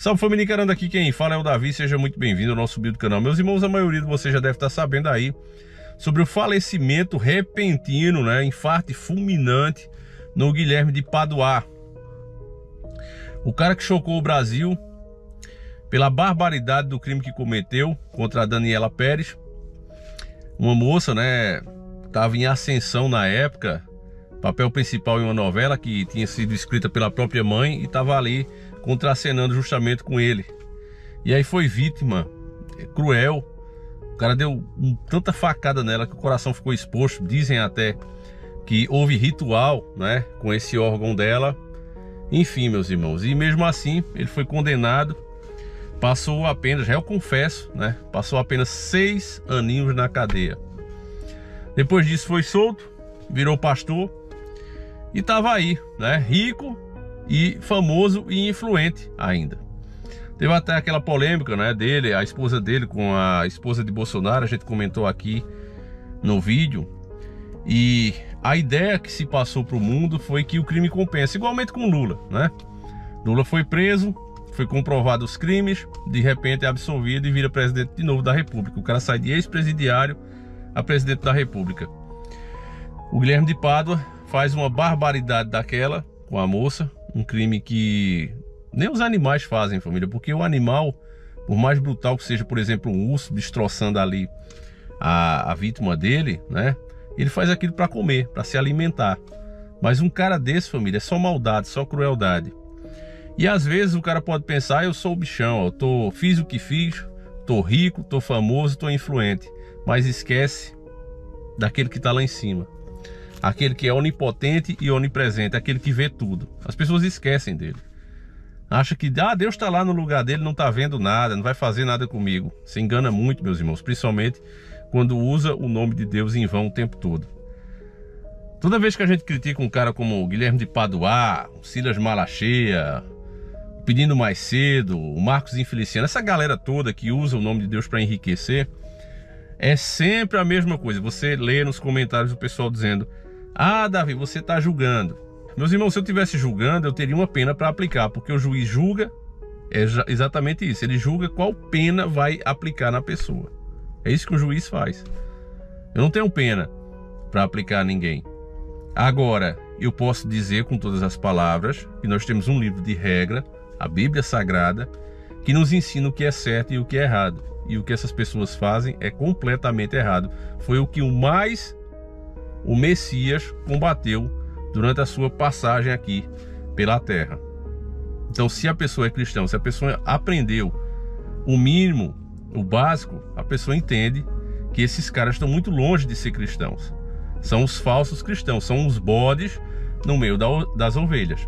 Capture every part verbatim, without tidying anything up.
Salve família Encarando, aqui quem fala é o Davi, seja muito bem-vindo ao nosso vídeo do canal. Meus irmãos, a maioria de vocês já deve estar sabendo aí sobre o falecimento repentino, né, infarto fulminante no Guilherme de Padoá. O cara que chocou o Brasil pela barbaridade do crime que cometeu contra a Daniela Pérez, uma moça, né, estava em ascensão na época, papel principal em uma novela que tinha sido escrita pela própria mãe e estava ali contracenando justamente com ele. E aí foi vítima, é, cruel. O cara deu um, tanta facada nela que o coração ficou exposto. Dizem até que houve ritual, né, com esse órgão dela. Enfim, meus irmãos, e mesmo assim ele foi condenado. Passou apenas, já eu confesso, né, passou apenas seis aninhos na cadeia. Depois disso foi solto, virou pastor e estava aí, né, rico e famoso e influente ainda. Teve até aquela polêmica, né, dele, a esposa dele com a esposa de Bolsonaro, a gente comentou aqui no vídeo. E a ideia que se passou para o mundo foi que o crime compensa, igualmente com Lula, né? Lula foi preso, foi comprovado os crimes, de repente é absolvido e vira presidente de novo da República. O cara sai de ex-presidiário a presidente da República. O Guilherme de Pádua faz uma barbaridade daquela com a moça, um crime que nem os animais fazem, família, porque o animal, por mais brutal que seja, por exemplo, um urso destroçando ali a, a vítima dele, né, ele faz aquilo para comer, para se alimentar. Mas um cara desse, família, é só maldade, só crueldade. E às vezes o cara pode pensar, eu sou o bichão, eu tô, fiz o que fiz, tô rico, tô famoso, tô influente, mas esquece daquele que tá lá em cima. Aquele que é onipotente e onipresente, aquele que vê tudo. As pessoas esquecem dele. Acha que ah, Deus está lá no lugar dele, não está vendo nada, não vai fazer nada comigo. Se engana muito, meus irmãos, principalmente quando usa o nome de Deus em vão o tempo todo. Toda vez que a gente critica um cara como o Guilherme de Padoá, o Silas Malacheia, o Pedindo Mais Cedo, o Marcos Infeliciano, essa galera toda que usa o nome de Deus para enriquecer, é sempre a mesma coisa. Você lê nos comentários o pessoal dizendo: ah, Davi, você está julgando. Meus irmãos, se eu estivesse julgando, eu teria uma pena para aplicar, porque o juiz julga, é exatamente isso, ele julga qual pena vai aplicar na pessoa. É isso que o juiz faz. Eu não tenho pena para aplicar a ninguém. Agora, eu posso dizer com todas as palavras que nós temos um livro de regra, a Bíblia Sagrada, que nos ensina o que é certo e o que é errado. E o que essas pessoas fazem é completamente errado. Foi o que o mais o Messias combateu durante a sua passagem aqui pela terra. Então, se a pessoa é cristã, se a pessoa aprendeu o mínimo, o básico, a pessoa entende que esses caras estão muito longe de ser cristãos. São os falsos cristãos, são os bodes no meio das ovelhas.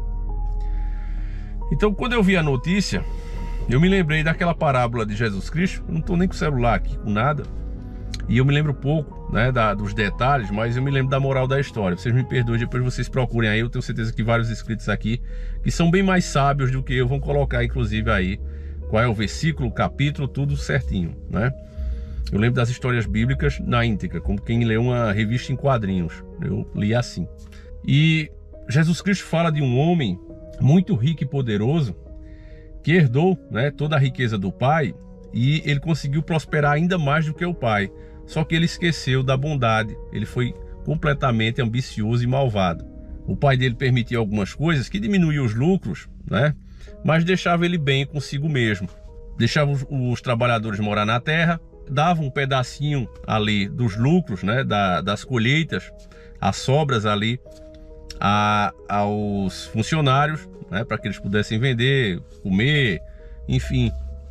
Então, quando eu vi a notícia, eu me lembrei daquela parábola de Jesus Cristo. Eu não estou nem com o celular aqui, com nada, e eu me lembro pouco, né, da, dos detalhes, mas eu me lembro da moral da história. Vocês me perdoem, depois vocês procurem aí. Eu tenho certeza que vários inscritos aqui, que são bem mais sábios do que eu, vão colocar inclusive aí qual é o versículo, o capítulo, tudo certinho, né? Eu lembro das histórias bíblicas na íntegra, como quem lê uma revista em quadrinhos. Eu li assim. E Jesus Cristo fala de um homem muito rico e poderoso que herdou, né, toda a riqueza do pai, e ele conseguiu prosperar ainda mais do que o pai. Só que ele esqueceu da bondade, ele foi completamente ambicioso e malvado. O pai dele permitia algumas coisas que diminuíam os lucros, né, mas deixava ele bem consigo mesmo. Deixava os, os trabalhadores morar na terra, dava um pedacinho ali dos lucros, né, da, das colheitas, as sobras ali a, aos funcionários, né, para que eles pudessem vender, comer, enfim.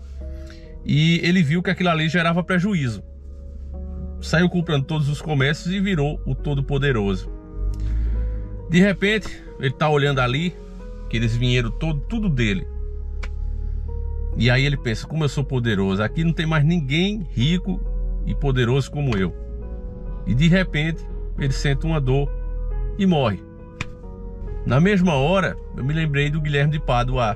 E ele viu que aquilo ali gerava prejuízo. Saiu comprando todos os comércios e virou o Todo-Poderoso. De repente, ele está olhando ali, que eles vieram todo, tudo dele. E aí ele pensa: como eu sou poderoso, aqui não tem mais ninguém rico e poderoso como eu. E de repente, ele sente uma dor e morre. Na mesma hora, eu me lembrei do Guilherme de Padoá.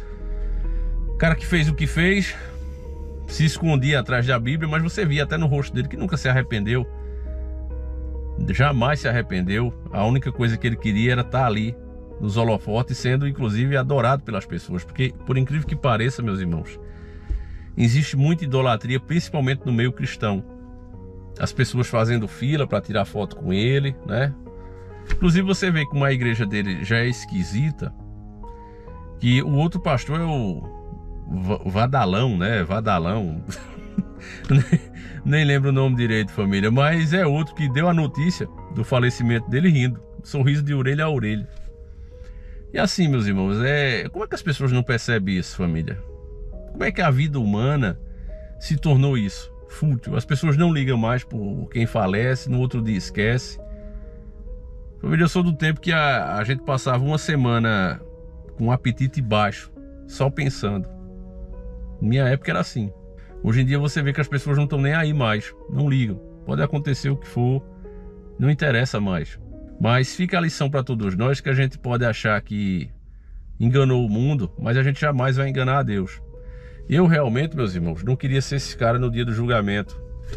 O cara que fez o que fez, se escondia atrás da Bíblia, mas você via até no rosto dele que nunca se arrependeu. Jamais se arrependeu. A única coisa que ele queria era estar ali nos holofotes, sendo inclusive adorado pelas pessoas, porque por incrível que pareça, meus irmãos, existe muita idolatria, principalmente no meio cristão. As pessoas fazendo fila para tirar foto com ele, né? Inclusive você vê que uma igreja dele já é esquisita, que o outro pastor é o Vadalão, né? Vadalão. Nem lembro o nome direito, família, mas é outro que deu a notícia do falecimento dele rindo, sorriso de orelha a orelha. E assim, meus irmãos, é... como é que as pessoas não percebem isso, família? Como é que a vida humana se tornou isso? Fútil. As pessoas não ligam mais por quem falece, no outro dia esquece. Família, eu sou do tempo que a, a gente passava uma semana com um apetite baixo, só pensando. Minha época era assim. Hoje em dia você vê que as pessoas não estão nem aí mais, não ligam. Pode acontecer o que for, não interessa mais. Mas fica a lição para todos nós, que a gente pode achar que enganou o mundo, mas a gente jamais vai enganar a Deus. Eu realmente, meus irmãos, não queria ser esse cara no dia do julgamento.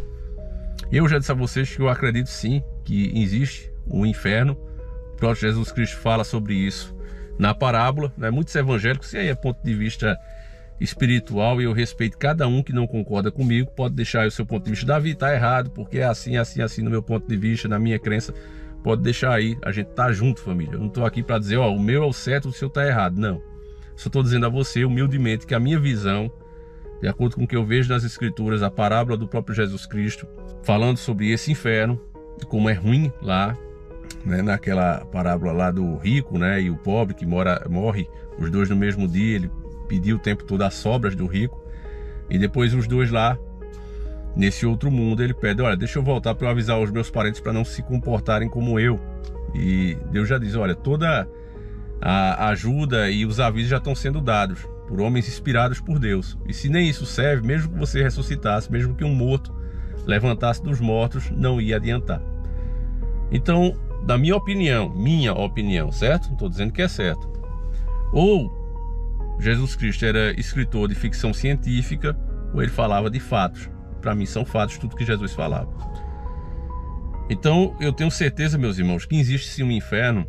Eu já disse a vocês que eu acredito sim que existe um inferno. O próprio Jesus Cristo fala sobre isso na parábola, né? Muitos evangélicos, e aí é ponto de vista espiritual, e eu respeito cada um que não concorda comigo, pode deixar aí o seu ponto de vista. Davi, tá errado, porque é assim, assim, assim no meu ponto de vista, na minha crença. Pode deixar aí, a gente tá junto, família. Eu não tô aqui para dizer, ó, o meu é o certo, o seu tá errado, não. Só tô dizendo a você, humildemente, que a minha visão, de acordo com o que eu vejo nas escrituras, a parábola do próprio Jesus Cristo, falando sobre esse inferno, como é ruim lá, né, naquela parábola lá do rico, né, e o pobre que mora, morre os dois no mesmo dia. Ele pediu o tempo todo as sobras do rico, e depois os dois lá, nesse outro mundo, ele pede, olha, deixa eu voltar para eu avisar os meus parentes para não se comportarem como eu. E Deus já diz, olha, toda a ajuda e os avisos já estão sendo dados por homens inspirados por Deus. E se nem isso serve, mesmo que você ressuscitasse, mesmo que um morto levantasse dos mortos, não ia adiantar. Então, da minha opinião, minha opinião, certo? Não estou dizendo que é certo. Ou Jesus Cristo era escritor de ficção científica, ou ele falava de fatos. Para mim são fatos tudo que Jesus falava. Então, eu tenho certeza, meus irmãos, que existe sim um inferno,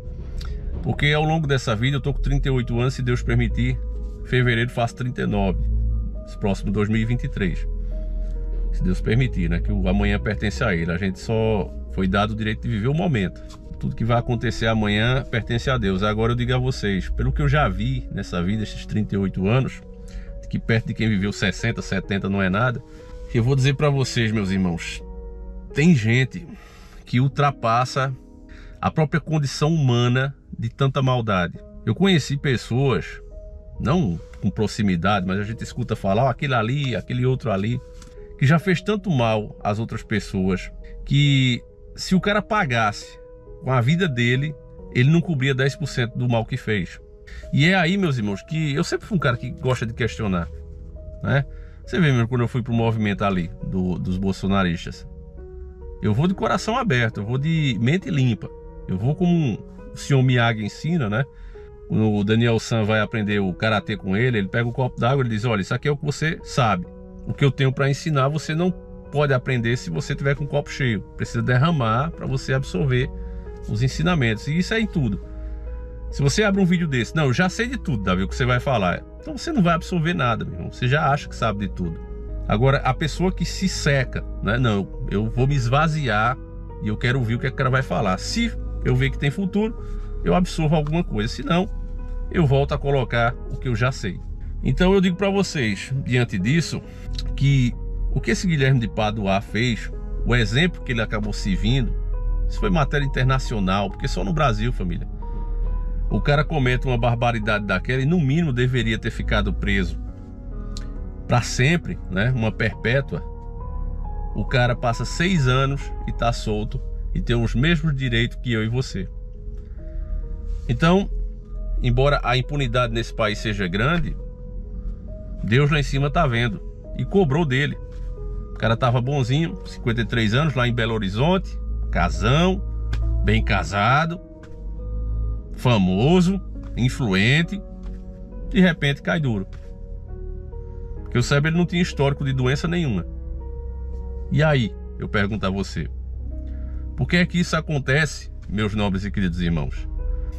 porque ao longo dessa vida eu estou com trinta e oito anos, se Deus permitir, em fevereiro faço trinta e nove, esse próximo dois mil e vinte e três. Se Deus permitir, né? Que o amanhã pertence a Ele. A gente só foi dado o direito de viver o momento. Tudo que vai acontecer amanhã pertence a Deus. Agora eu digo a vocês, pelo que eu já vi nessa vida, esses trinta e oito anos, que perto de quem viveu sessenta, setenta não é nada, eu vou dizer para vocês, meus irmãos, tem gente que ultrapassa a própria condição humana de tanta maldade. Eu conheci pessoas, não com proximidade, mas a gente escuta falar, oh, aquele ali, aquele outro ali, que já fez tanto mal às outras pessoas, que se o cara pagasse com a vida dele, ele não cobria dez por cento do mal que fez. E é aí, meus irmãos, que eu sempre fui um cara que gosta de questionar, né? Você vê mesmo quando eu fui pro movimento ali do, dos bolsonaristas, eu vou de coração aberto, eu vou de mente limpa, eu vou como o senhor Miyagi ensina, né? O Daniel San vai aprender o karatê com ele, ele pega um copo d'água e diz, olha, isso aqui é o que você sabe. O que eu tenho para ensinar, você não pode aprender se você tiver com o copo cheio. Precisa derramar para você absorver os ensinamentos. E isso é em tudo. Se você abre um vídeo desse, não, eu já sei de tudo, Davi, o que você vai falar. Então você não vai absorver nada, meu irmão. Você já acha que sabe de tudo. Agora, a pessoa que se seca, né? Não, eu vou me esvaziar e eu quero ouvir o que a cara vai falar. Se eu ver que tem futuro, eu absorvo alguma coisa. Se não, eu volto a colocar o que eu já sei. Então eu digo para vocês, diante disso, que o que esse Guilherme de Padoá fez, o exemplo que ele acabou servindo, isso foi matéria internacional, porque só no Brasil, família, o cara comete uma barbaridade daquela e no mínimo deveria ter ficado preso para sempre, né? Uma perpétua. O cara passa seis anos e tá solto e tem os mesmos direitos que eu e você. Então, embora a impunidade nesse país seja grande, Deus lá em cima tá vendo e cobrou dele. O cara tava bonzinho, cinquenta e três anos, lá em Belo Horizonte, casão, bem casado, famoso, influente, de repente cai duro. Porque eu saiba, ele não tinha histórico de doença nenhuma. E aí, eu pergunto a você, por que é que isso acontece, meus nobres e queridos irmãos?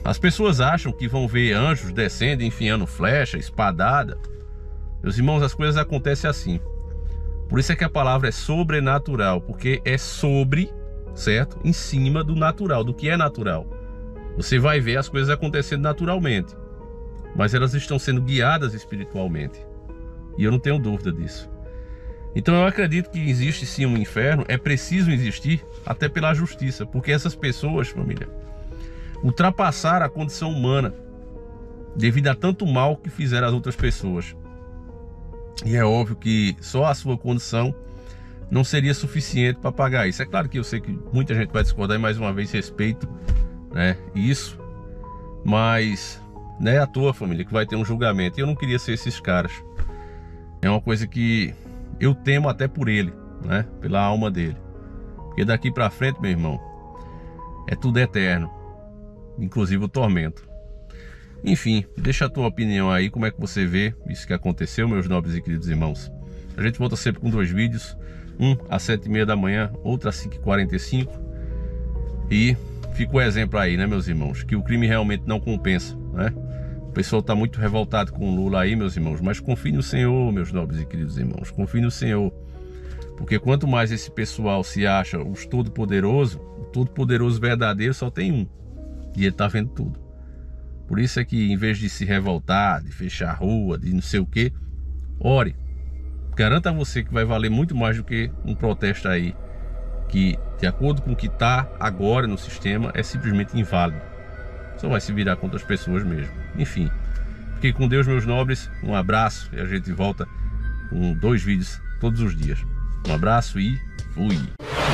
As pessoas acham que vão ver anjos descendo, enfiando flecha, espadada. Meus irmãos, as coisas acontecem assim. Por isso é que a palavra é sobrenatural, porque é sobre, certo? Em cima do natural, do que é natural. Você vai ver as coisas acontecendo naturalmente, mas elas estão sendo guiadas espiritualmente. E eu não tenho dúvida disso. Então eu acredito que existe sim um inferno, é preciso existir, até pela justiça, porque essas pessoas, família, ultrapassaram a condição humana devido a tanto mal que fizeram as outras pessoas. E é óbvio que só a sua condição não seria suficiente para pagar isso. É claro que eu sei que muita gente vai discordar, e mais uma vez respeito, né, isso, mas não é à toa, família, que vai ter um julgamento. E eu não queria ser esses caras. É uma coisa que eu temo até por ele, né, pela alma dele, porque daqui para frente, meu irmão, é tudo eterno, inclusive o tormento. Enfim, deixa a tua opinião aí, como é que você vê isso que aconteceu, meus nobres e queridos irmãos. A gente volta sempre com dois vídeos, um às sete e meia da manhã, outro às cinco e quarenta e cinco. E fica o exemplo aí, né, meus irmãos, que o crime realmente não compensa, né? O pessoal está muito revoltado com o Lula aí, meus irmãos, mas confie no Senhor, meus nobres e queridos irmãos, confie no Senhor. Porque quanto mais esse pessoal se acha os todo-poderoso, o todo-poderoso verdadeiro só tem um, e ele está vendo tudo. Por isso é que, em vez de se revoltar, de fechar a rua, de não sei o que, ore. Garanto a você que vai valer muito mais do que um protesto aí, que, de acordo com o que está agora no sistema, é simplesmente inválido. Só vai se virar contra as pessoas mesmo. Enfim, fiquem com Deus, meus nobres. Um abraço e a gente volta com dois vídeos todos os dias. Um abraço e fui!